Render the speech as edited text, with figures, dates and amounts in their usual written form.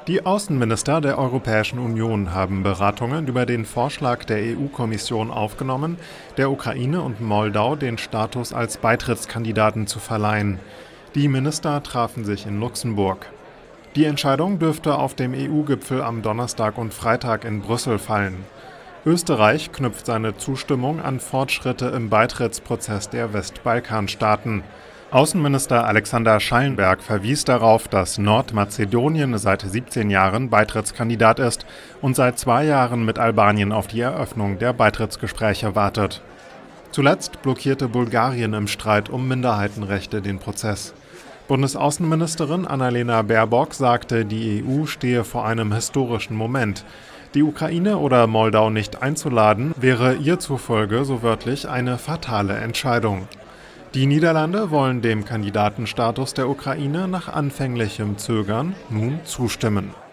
Die Außenminister der Europäischen Union haben Beratungen über den Vorschlag der EU-Kommission aufgenommen, der Ukraine und Moldau den Status als Beitrittskandidaten zu verleihen. Die Minister trafen sich in Luxemburg. Die Entscheidung dürfte auf dem EU-Gipfel am Donnerstag und Freitag in Brüssel fallen. Österreich knüpft seine Zustimmung an Fortschritte im Beitrittsprozess der Westbalkanstaaten. Außenminister Alexander Schallenberg verwies darauf, dass Nordmazedonien seit 17 Jahren Beitrittskandidat ist und seit 2 Jahren mit Albanien auf die Eröffnung der Beitrittsgespräche wartet. Zuletzt blockierte Bulgarien im Streit um Minderheitenrechte den Prozess. Bundesaußenministerin Annalena Baerbock sagte, die EU stehe vor einem historischen Moment. Die Ukraine oder Moldau nicht einzuladen, wäre ihr zufolge so wörtlich eine fatale Entscheidung. Die Niederlande wollen dem Kandidatenstatus der Ukraine nach anfänglichem Zögern nun zustimmen.